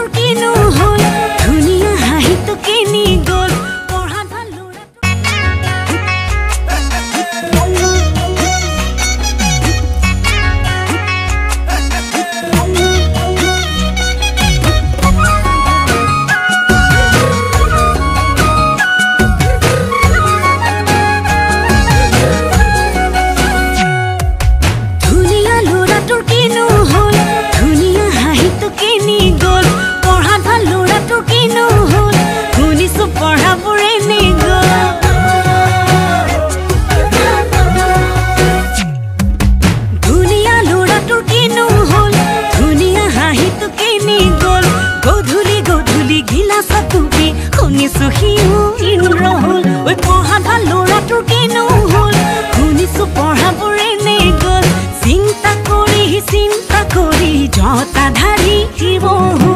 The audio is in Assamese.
ল'ৰাটোৰ কিনো হ'ল ধুনীয়া হাঁহিটো কিনি গ'ল পঢ়া ভাল ল'ৰাটোৰ কিনো হ'ল ধুনীয়া হাঁহিটো কিনি গ'ল পঢ়া ভাল ল'ৰাটোৰ কিনো হ'ল শুনিছো পঢ়াবোৰে নে গ'ল ধুনীয়া ল'ৰাটোৰ কিনো হ'ল ধুনীয়া হাঁহিটো কিনি গ'ল গধূলি গধূলি গিলাচত টুপি শুনিছো সিও ইন্দ্ৰ হ'ল ঐ পঢ়া ভাল ল'ৰাটোৰ কিনো হ'ল শুনিছো পঢ়াবোৰে নে গ'ল চিন্তা কৰি জটা ধাৰি শিৱ